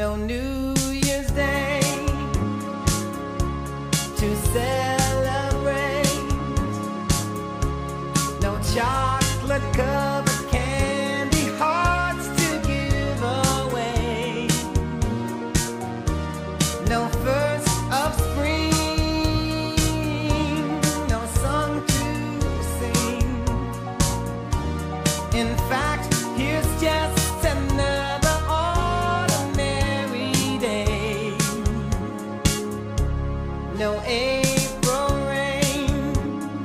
no New Year's Day to celebrate, no chocolate covered candy hearts to give away, no first of spring, no song to sing. In fact, here's just another ordinary day. No April rain,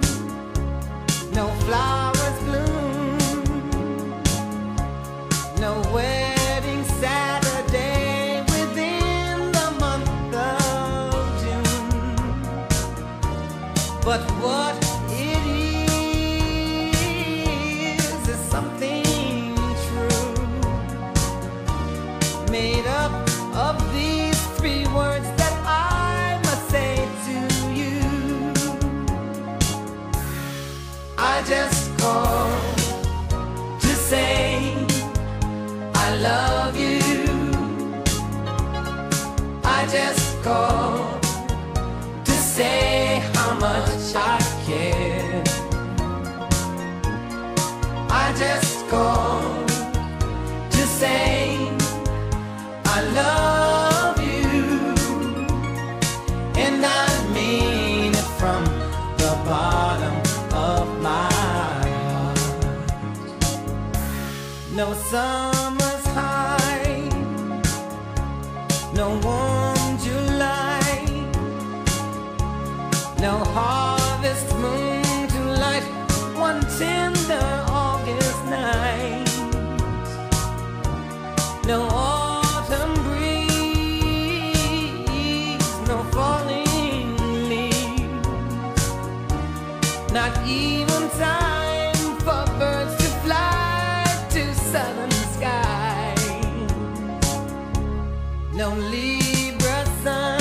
no flowers bloom, no wedding Saturday within the month of June. But what it is something true, made up of these three words that I must say to you. I just called to say I love you. I just called to say how much I care. I just called to say I love you, and I mean it from the bottom of my heart. No summer's high, no warm July, no harvest moon to light one tender August night, no autumn breeze, no falling leaves, not even time for birds to fly to southern skies, no Libra sun,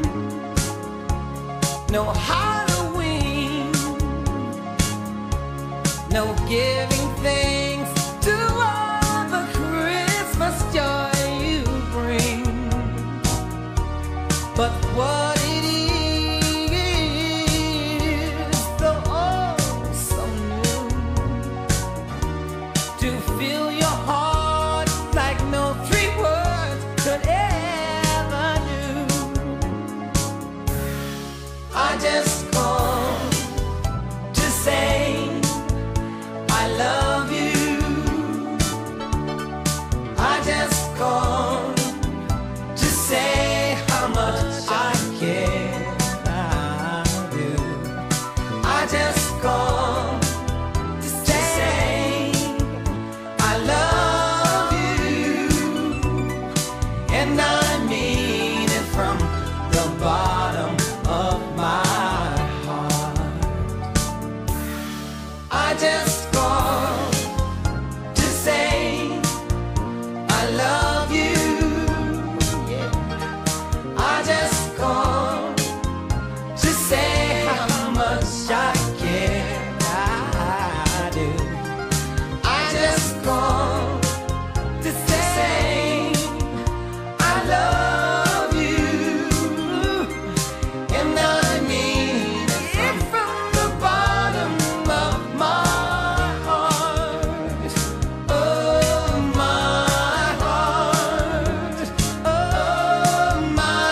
no Halloween, no giving thanks to all the Christmas joy you bring. But what it is, though oh so new, to fill your heart like no three words could ever do. I just called to say I love you. I just called to say how much I care. I do. I just called to say I love you, and I mean it from the bottom of my heart. I just called to say I love you. Yeah. I just called to say how much I care. I do. I just called to say I love you, and I mean it from the bottom of my heart. Oh, my heart. Oh, my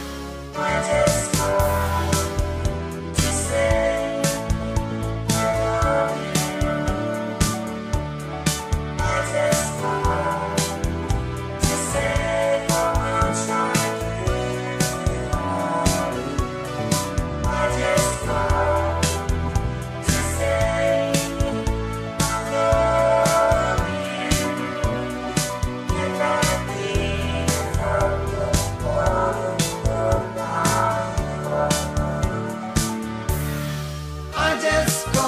I just called to say just go.